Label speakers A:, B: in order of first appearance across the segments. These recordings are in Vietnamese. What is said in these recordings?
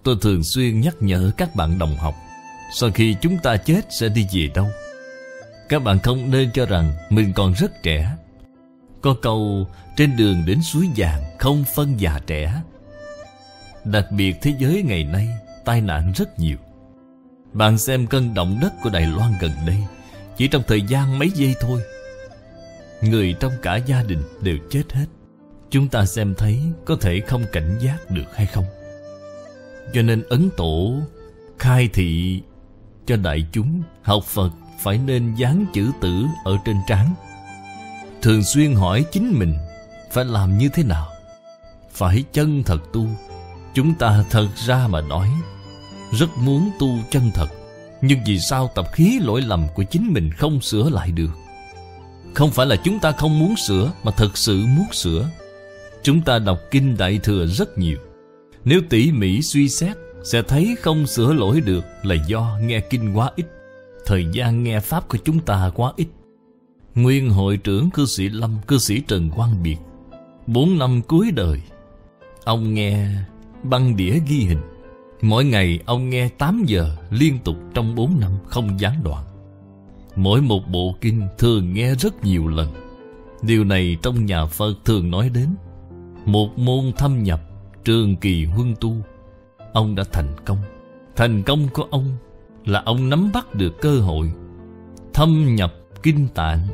A: tôi thường xuyên nhắc nhở các bạn đồng học, sau khi chúng ta chết sẽ đi về đâu. Các bạn không nên cho rằng mình còn rất trẻ. Có câu trên đường đến suối vàng không phân già trẻ. Đặc biệt thế giới ngày nay tai nạn rất nhiều. Bạn xem cơn động đất của Đài Loan gần đây, chỉ trong thời gian mấy giây thôi, người trong cả gia đình đều chết hết. Chúng ta xem thấy có thể không cảnh giác được hay không? Cho nên Ấn Tổ khai thị cho đại chúng học Phật phải nên dán chữ tử ở trên trán. Thường xuyên hỏi chính mình phải làm như thế nào, phải chân thật tu. Chúng ta thật ra mà nói rất muốn tu chân thật, nhưng vì sao tập khí lỗi lầm của chính mình không sửa lại được? Không phải là chúng ta không muốn sửa, mà thật sự muốn sửa. Chúng ta đọc kinh Đại Thừa rất nhiều, nếu tỉ mỉ suy xét sẽ thấy không sửa lỗi được là do nghe kinh quá ít, thời gian nghe pháp của chúng ta quá ít. Nguyên hội trưởng cư sĩ Lâm, cư sĩ Trần Quang Biệt, 4 năm cuối đời, ông nghe băng đĩa ghi hình. Mỗi ngày ông nghe 8 giờ liên tục trong 4 năm không gián đoạn. Mỗi một bộ kinh thường nghe rất nhiều lần. Điều này trong nhà Phật thường nói đến một môn thâm nhập trường kỳ huân tu. Ông đã thành công. Thành công của ông là ông nắm bắt được cơ hội thâm nhập kinh tạng.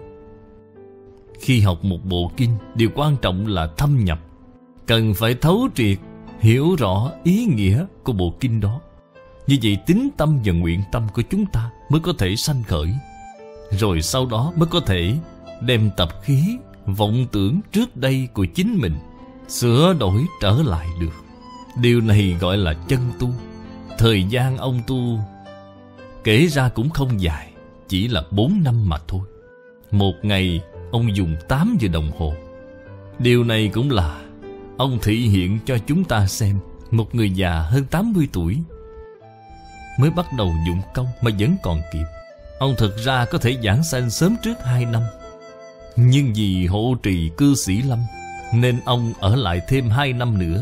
A: Khi học một bộ kinh, điều quan trọng là thâm nhập. Cần phải thấu triệt, hiểu rõ ý nghĩa của bộ kinh đó. Như vậy tín tâm và nguyện tâm của chúng ta mới có thể sanh khởi. Rồi sau đó mới có thể đem tập khí, vọng tưởng trước đây của chính mình sửa đổi trở lại được. Điều này gọi là chân tu. Thời gian ông tu kể ra cũng không dài, chỉ là 4 năm mà thôi. Một ngày ông dùng 8 giờ đồng hồ. Điều này cũng là ông thị hiện cho chúng ta xem. Một người già hơn 80 tuổi mới bắt đầu dụng công mà vẫn còn kịp. Ông thực ra có thể giảng sanh sớm trước 2 năm, nhưng vì hộ trì cư sĩ Lâm nên ông ở lại thêm 2 năm nữa.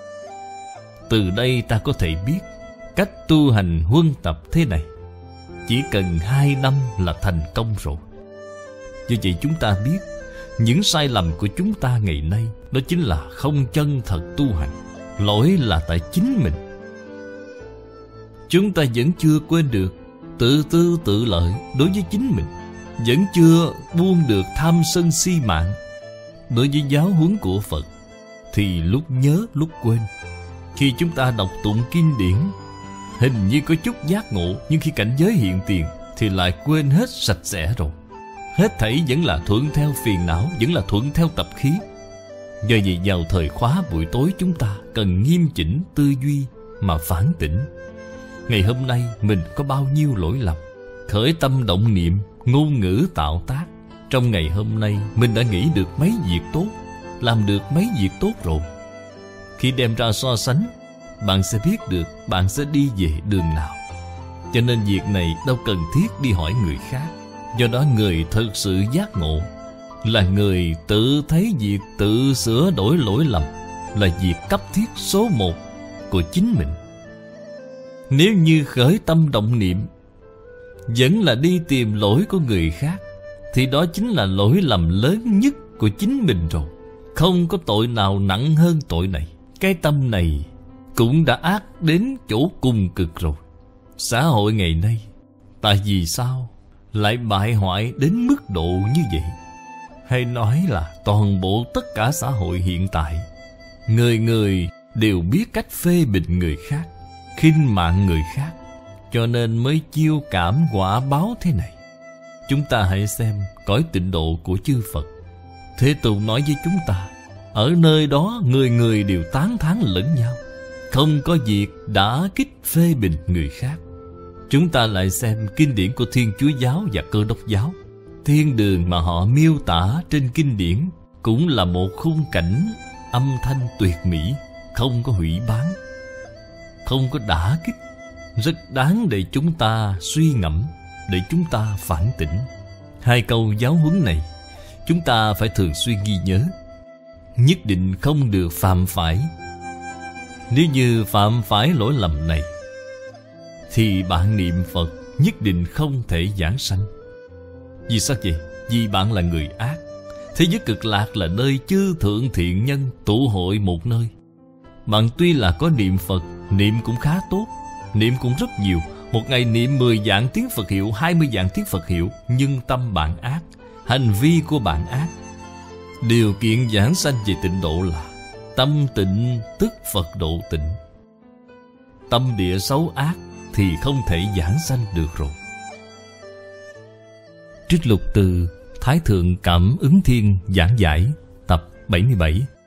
A: Từ đây ta có thể biết cách tu hành huân tập thế này. Chỉ cần 2 năm là thành công rồi. Do vậy chúng ta biết những sai lầm của chúng ta ngày nay, đó chính là không chân thật tu hành. Lỗi là tại chính mình. Chúng ta vẫn chưa quên được tự tư tự lợi đối với chính mình, vẫn chưa buông được tham sân si mạng. Đối với giáo huấn của Phật thì lúc nhớ lúc quên. Khi chúng ta đọc tụng kinh điển, hình như có chút giác ngộ, nhưng khi cảnh giới hiện tiền thì lại quên hết sạch sẽ rồi. Hết thảy vẫn là thuận theo phiền não, vẫn là thuận theo tập khí. Do vậy vào thời khóa buổi tối, chúng ta cần nghiêm chỉnh tư duy mà phản tỉnh. Ngày hôm nay mình có bao nhiêu lỗi lầm, khởi tâm động niệm, ngôn ngữ tạo tác. Trong ngày hôm nay mình đã nghĩ được mấy việc tốt, làm được mấy việc tốt rồi. Khi đem ra so sánh, bạn sẽ biết được bạn sẽ đi về đường nào. Cho nên việc này đâu cần thiết đi hỏi người khác. Do đó người thực sự giác ngộ là người tự thấy việc tự sửa đổi lỗi lầm là việc cấp thiết số 1 của chính mình. Nếu như khởi tâm động niệm vẫn là đi tìm lỗi của người khác, thì đó chính là lỗi lầm lớn nhất của chính mình rồi. Không có tội nào nặng hơn tội này. Cái tâm này cũng đã ác đến chỗ cùng cực rồi. Xã hội ngày nay tại vì sao lại bại hoại đến mức độ như vậy? Hay nói là toàn bộ tất cả xã hội hiện tại, người người đều biết cách phê bình người khác, khinh mạng người khác, cho nên mới chiêu cảm quả báo thế này. Chúng ta hãy xem cõi tịnh độ của chư Phật. Thế Tôn nói với chúng ta, ở nơi đó người người đều tán thán lẫn nhau, không có việc đã kích phê bình người khác. Chúng ta lại xem kinh điển của Thiên Chúa giáo và Cơ Đốc giáo. Thiên đường mà họ miêu tả trên kinh điển cũng là một khung cảnh âm thanh tuyệt mỹ, không có hủy bán, không có đả kích, rất đáng để chúng ta suy ngẫm, để chúng ta phản tỉnh. 2 câu giáo huấn này chúng ta phải thường xuyên ghi nhớ, nhất định không được phạm phải. Nếu như phạm phải lỗi lầm này thì bạn niệm Phật nhất định không thể giảng sanh. Vì sao vậy? Vì bạn là người ác. Thế giới cực lạc là nơi chư thượng thiện nhân tụ hội một nơi. Bạn tuy là có niệm Phật, niệm cũng khá tốt, niệm cũng rất nhiều. Một ngày niệm 10 vạn tiếng Phật hiệu, 20 vạn tiếng Phật hiệu, nhưng tâm bạn ác, hành vi của bạn ác. Điều kiện giảng sanh về tịnh độ là tâm tịnh tức Phật độ tịnh. Tâm địa xấu ác thì không thể giảng sanh được rồi. Trích lục từ Thái Thượng Cảm Ứng Thiên giảng giải tập 77.